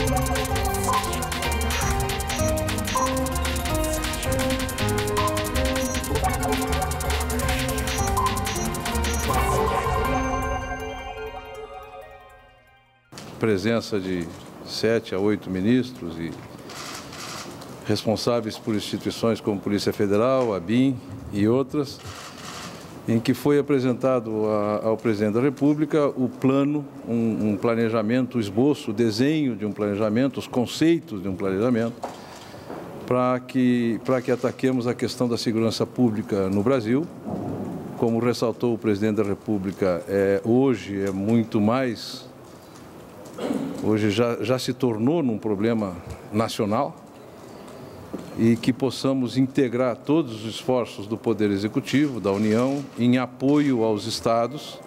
Presença de 7 a 8 ministros e responsáveis por instituições como Polícia Federal, a ABIN e outras, em que foi apresentado ao presidente da República o plano, um planejamento, o esboço, o desenho de um planejamento, os conceitos de um planejamento, para que ataquemos a questão da segurança pública no Brasil. Como ressaltou o presidente da República, hoje é muito mais... Hoje já se tornou num problema nacional e que possamos integrar todos os esforços do Poder Executivo, da União, em apoio aos estados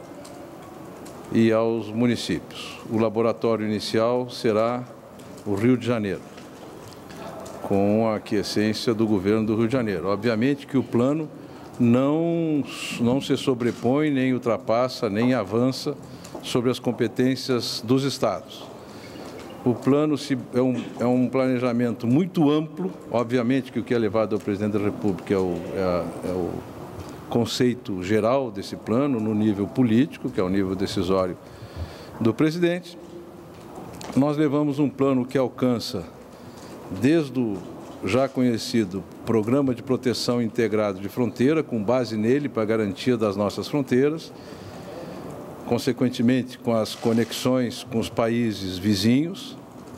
e aos municípios. O laboratório inicial será o Rio de Janeiro, com a aquiescência do governo do Rio de Janeiro. Obviamente que o plano não se sobrepõe, nem ultrapassa, nem avança sobre as competências dos estados. O plano é um planejamento muito amplo, obviamente que o que é levado ao presidente da República é o conceito geral desse plano no nível político, que é o nível decisório do presidente. Nós levamos um plano que alcança, desde o já conhecido Programa de Proteção Integrado de Fronteira, com base nele para a garantia das nossas fronteiras, consequentemente com as conexões com os países vizinhos,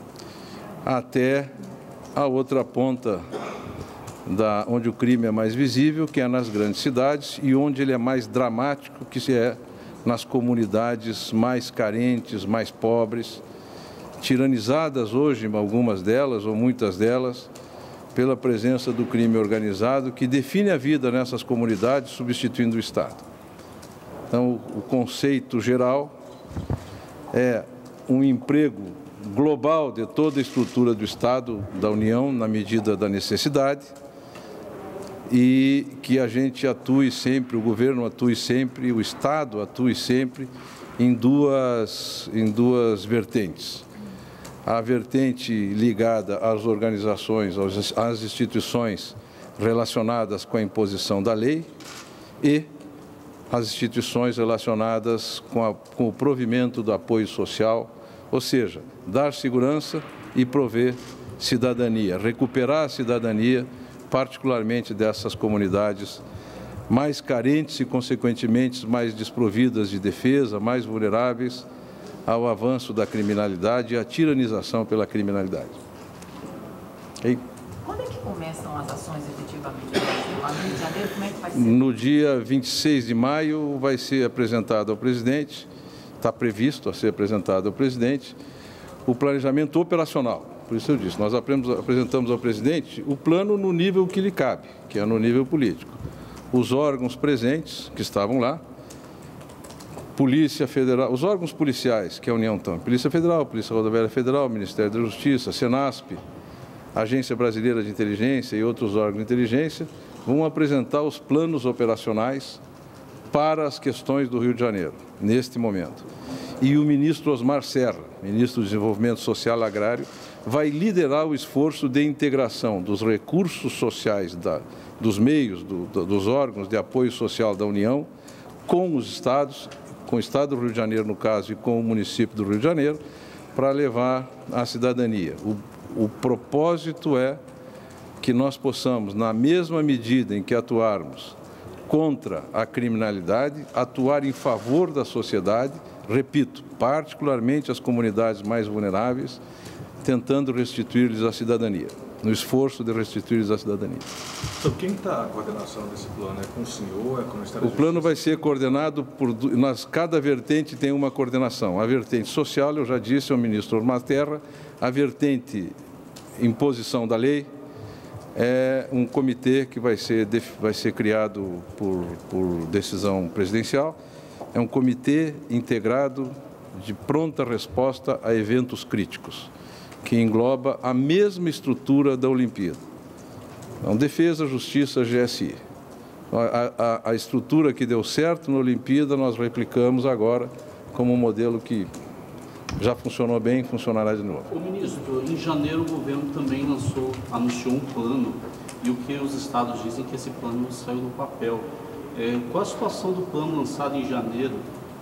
até a outra ponta onde o crime é mais visível, que é nas grandes cidades, e onde ele é mais dramático, que é nas comunidades mais carentes, mais pobres, tiranizadas hoje, algumas delas ou muitas delas, pela presença do crime organizado, que define a vida nessas comunidades, substituindo o Estado. Então, o conceito geral é um emprego global de toda a estrutura do Estado, da União, na medida da necessidade, e que a gente atue sempre, o governo atue sempre, o Estado atue sempre em duas vertentes. A vertente ligada às organizações, às instituições relacionadas com a imposição da lei e as instituições relacionadas com o provimento do apoio social, ou seja, dar segurança e prover cidadania, recuperar a cidadania, particularmente dessas comunidades mais carentes e, consequentemente, mais desprovidas de defesa, mais vulneráveis ao avanço da criminalidade e à tiranização pela criminalidade. E quando é que começam as ações efetivamente? No Rio de Janeiro, como é que vai ser? No dia 26 de maio vai ser apresentado ao presidente, está previsto a ser apresentado ao presidente, o planejamento operacional. Por isso eu disse, nós apresentamos ao presidente o plano no nível que lhe cabe, que é no nível político. Os órgãos presentes, que estavam lá, Polícia Federal, os órgãos policiais que a União tem, Polícia Federal, Polícia Rodoviária Federal, Ministério da Justiça, Senasp, Agência Brasileira de Inteligência e outros órgãos de inteligência, vão apresentar os planos operacionais para as questões do Rio de Janeiro, neste momento. E o ministro Osmar Serra, ministro do Desenvolvimento Social e Agrário, vai liderar o esforço de integração dos recursos sociais, dos meios, dos órgãos de apoio social da União, com os estados, com o Estado do Rio de Janeiro, no caso, e com o município do Rio de Janeiro, para levar a cidadania. O propósito é que nós possamos, na mesma medida em que atuarmos contra a criminalidade, atuar em favor da sociedade, repito, particularmente as comunidades mais vulneráveis, tentando restituir-lhes a cidadania, no esforço de restituir-lhes a cidadania. Então, quem está a coordenação desse plano? É com o senhor? É com o Ministério da Justiça? O plano vai ser coordenado por... Cada vertente tem uma coordenação. A vertente social, eu já disse ao ministro Osmar Serra, a vertente imposição da lei, é um comitê que vai ser criado por decisão presidencial. É um comitê integrado de pronta resposta a eventos críticos, que engloba a mesma estrutura da Olimpíada. Então, Defesa, Justiça, GSI. A estrutura que deu certo na Olimpíada, nós replicamos agora como um modelo que Já funcionou bem, funcionará de novo. O ministro, em janeiro o governo também anunciou um plano, e o que os estados dizem que esse plano saiu do papel. Qual a situação do plano lançado em janeiro?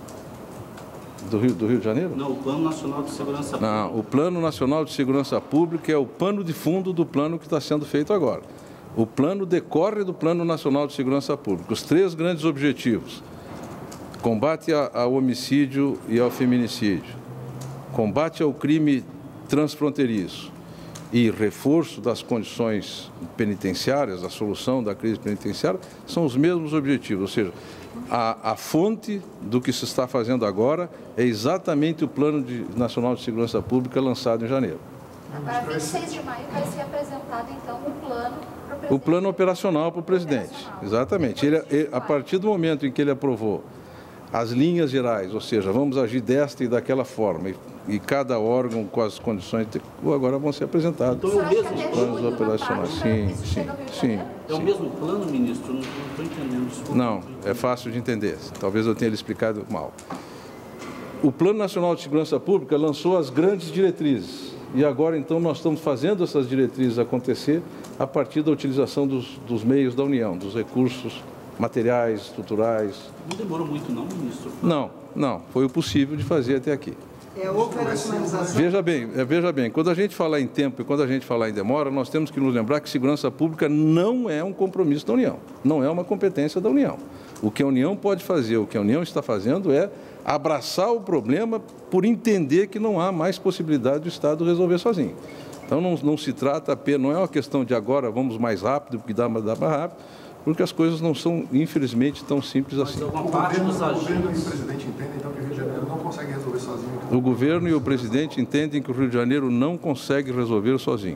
Do Rio de Janeiro? Não, o Plano Nacional de Segurança Pública. Não, o Plano Nacional de Segurança Pública é o pano de fundo do plano que está sendo feito agora. O plano decorre do Plano Nacional de Segurança Pública. Os 3 grandes objetivos: combate ao homicídio e ao feminicídio, combate ao crime transfronteiriço e reforço das condições penitenciárias, a solução da crise penitenciária, são os mesmos objetivos. Ou seja, a fonte do que se está fazendo agora é exatamente o Plano Nacional de Segurança Pública lançado em janeiro. Agora, 26 de maio, vai ser apresentado, então, o plano para o presidente. O plano operacional para o presidente, exatamente. A partir do momento em que ele aprovou as linhas gerais, ou seja, vamos agir desta e daquela forma, e cada órgão com as condições, agora vão ser apresentados os planos operacionais. Sim. É o mesmo plano, ministro? Não estou entendendo. Desculpa. Não, é fácil de entender. Talvez eu tenha lhe explicado mal. O Plano Nacional de Segurança Pública lançou as grandes diretrizes, e agora, então, nós estamos fazendo essas diretrizes acontecer a partir da utilização dos meios da União, dos recursos materiais, estruturais. Não demorou muito não, ministro? Não. Foi o possível de fazer até aqui. Operacionalização. Veja bem, quando a gente falar em tempo e quando a gente falar em demora, nós temos que nos lembrar que segurança pública não é um compromisso da União, não é uma competência da União. O que a União pode fazer, o que a União está fazendo é abraçar o problema por entender que não há mais possibilidade do Estado resolver sozinho. Então não se trata apenas, não é uma questão de agora vamos mais rápido, porque dá mais rápido, porque as coisas não são, infelizmente, tão simples assim. O governo e o presidente entendem, então, que o Rio de Janeiro não consegue resolver sozinho? O governo e o presidente entendem que o Rio de Janeiro não consegue resolver sozinho.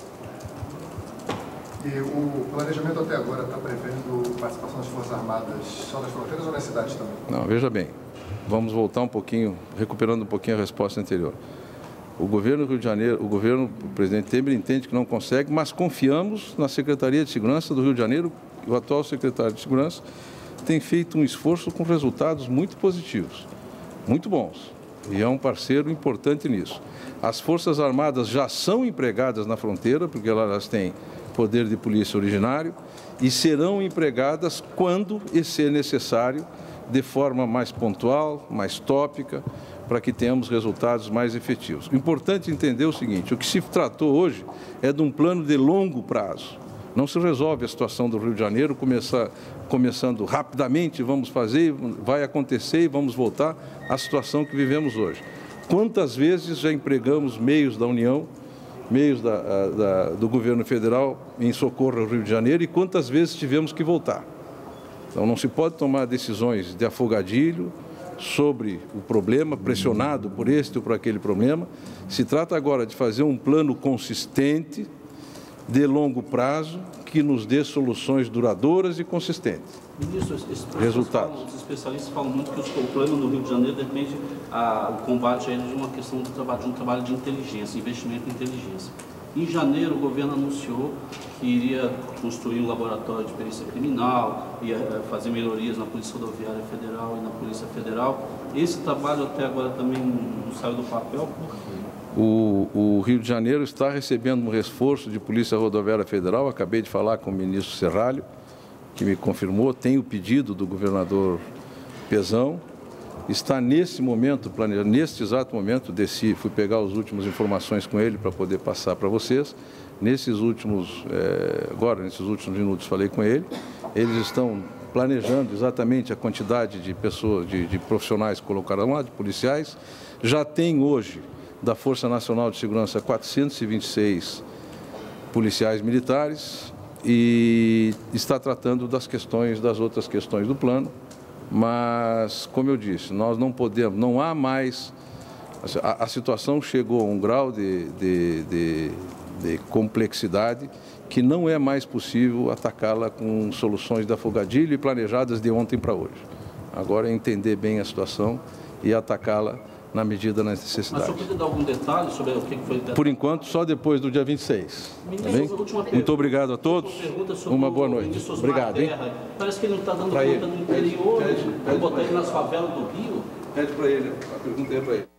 E o planejamento até agora está prevendo participação das Forças Armadas só nas fronteiras ou nas cidades também? Não, veja bem, vamos voltar um pouquinho, recuperando um pouquinho a resposta anterior. O governo do Rio de Janeiro, o presidente Temer entende que não consegue, mas confiamos na Secretaria de Segurança do Rio de Janeiro. O atual secretário de Segurança tem feito um esforço com resultados muito positivos, muito bons, e é um parceiro importante nisso. As Forças Armadas já são empregadas na fronteira, porque elas têm poder de polícia originário, e serão empregadas quando ser necessário, de forma mais pontual, mais tópica, para que tenhamos resultados mais efetivos. O importante é entender o seguinte: o que se tratou hoje é de um plano de longo prazo. Não se resolve a situação do Rio de Janeiro começando rapidamente, vamos fazer, vai acontecer e vamos voltar à situação que vivemos hoje. Quantas vezes já empregamos meios da União, meios do governo federal em socorro ao Rio de Janeiro, e quantas vezes tivemos que voltar? Então não se pode tomar decisões de afogadilho sobre o problema, pressionado por este ou por aquele problema. Se trata agora de fazer um plano consistente, de longo prazo, que nos dê soluções duradouras e consistentes. Ministro, Resultados. Os especialistas falam muito que o plano no Rio de Janeiro depende o combate a ele de uma questão de um trabalho de inteligência, investimento em inteligência. Em janeiro, o governo anunciou que iria construir um laboratório de perícia criminal, ia fazer melhorias na Polícia Rodoviária Federal e na Polícia Federal. Esse trabalho até agora também não saiu do papel? Por quê? O Rio de Janeiro está recebendo um reforço de Polícia Rodoviária Federal. Acabei de falar com o ministro Serralho, que me confirmou, tem o pedido do governador Pezão. Está nesse momento, neste exato momento, fui pegar as últimas informações com ele para poder passar para vocês. Nesses últimos minutos falei com ele. Eles estão planejando exatamente a quantidade de pessoas, de profissionais que colocaram lá, de policiais. Já tem hoje, da Força Nacional de Segurança, 426 policiais militares, e está tratando das outras questões do plano. Mas, como eu disse, nós não podemos, não há mais, a situação chegou a um grau de complexidade que não é mais possível atacá-la com soluções de afogadilho e planejadas de ontem para hoje. Agora é entender bem a situação e atacá-la na medida da necessidade. Mas o senhor pode dar algum detalhe sobre o que foi... Por enquanto, só depois do dia 26. Muito obrigado a todos. Uma boa noite. Obrigado, hein? Parece que ele não está dando conta no interior. Vou botar ele nas favelas do Rio. Pede para ele, a pergunta é para ele.